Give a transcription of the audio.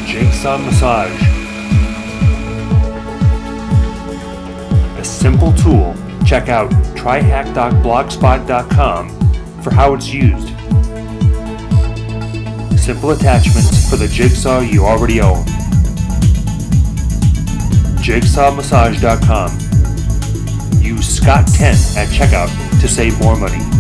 Jigsaw Massage. A simple tool. Check out tryhack.blogspot.com for how it's used. Simple attachments for the jigsaw you already own. JigSawMassage.com. Use Scott10 at checkout to save more money.